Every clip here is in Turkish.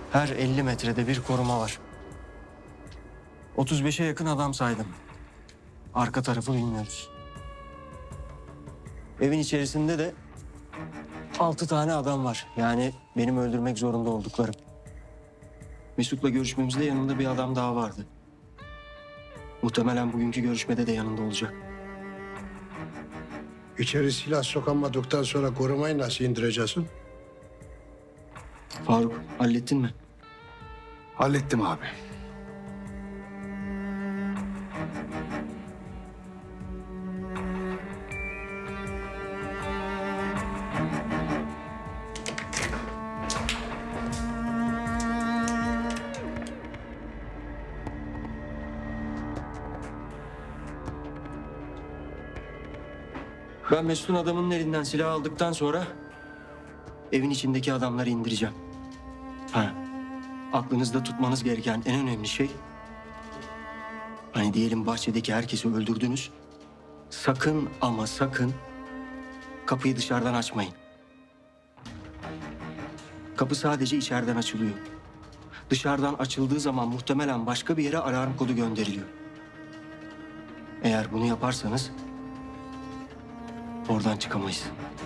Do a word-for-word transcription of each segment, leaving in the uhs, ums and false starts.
Her elli metrede bir koruma var. otuz beşe yakın adam saydım. Arka tarafı bilmiyoruz. Evin içerisinde de altı tane adam var. Yani benim öldürmek zorunda olduklarım. Mesut'la görüşmemizde yanında bir adam daha vardı. Muhtemelen bugünkü görüşmede de yanında olacak. İçeri silah sokamadıktan sonra korumayı nasıl indireceksin? Faruk, hallettin mi? Hallettim abi. Ben Mesut'un adamının elinden silah aldıktan sonra evin içindeki adamları indireceğim. Ha, aklınızda tutmanız gereken en önemli şey, hani diyelim bahçedeki herkesi öldürdünüz. Sakın ama sakın kapıyı dışarıdan açmayın. Kapı sadece içeriden açılıyor. Dışarıdan açıldığı zaman muhtemelen başka bir yere alarm kodu gönderiliyor. Eğer bunu yaparsanız oradan çıkamayız.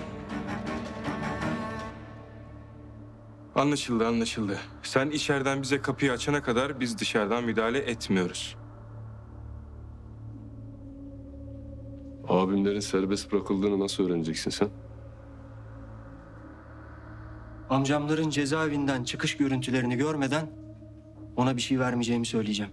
Anlaşıldı, anlaşıldı. Sen içeriden bize kapıyı açana kadar biz dışarıdan müdahale etmiyoruz. Abimlerin serbest bırakıldığını nasıl öğreneceksin sen? Amcamların cezaevinden çıkış görüntülerini görmeden ona bir şey vermeyeceğimi söyleyeceğim.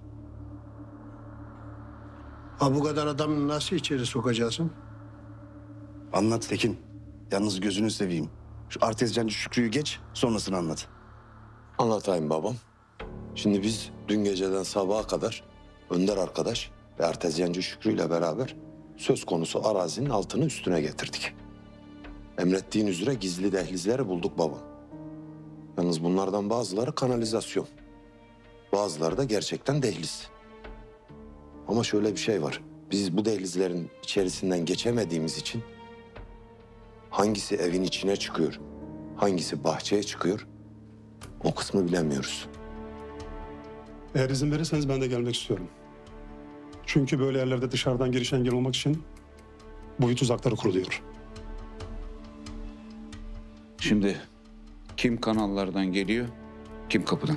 Ha bu kadar adamı nasıl içeri sokacaksın? Anlat Tekin. Yalnız gözünü seveyim. Şu artezyancı Şükrü'yü geç, sonrasını anlat. Anlatayım babam. Şimdi biz dün geceden sabaha kadar Önder arkadaş ve artezyancı Şükrü ile beraber söz konusu arazinin altını üstüne getirdik. Emrettiğin üzere gizli dehlizleri bulduk babam. Yalnız bunlardan bazıları kanalizasyon. Bazıları da gerçekten dehliz. Ama şöyle bir şey var. Biz bu dehlizlerin içerisinden geçemediğimiz için hangisi evin içine çıkıyor, hangisi bahçeye çıkıyor o kısmı bilemiyoruz. Eğer izin verirseniz ben de gelmek istiyorum. Çünkü böyle yerlerde dışarıdan giriş engel olmak için boyu tuzakları kuruluyor. Şimdi kim kanallardan geliyor, kim kapıdan?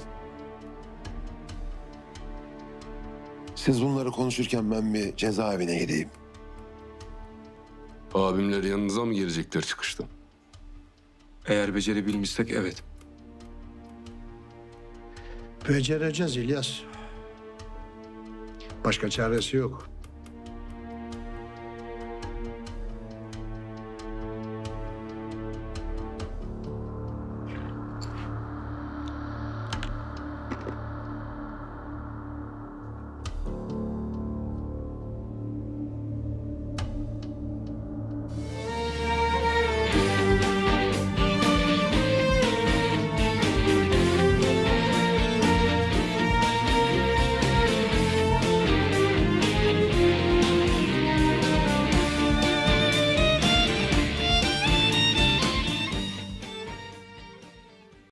Siz bunları konuşurken ben bir cezaevine gideyim. Abimler yanınıza mı gelecekler çıkışta? Eğer becerebilmişsek evet. Becereceğiz İlyas. Başka çaresi yok.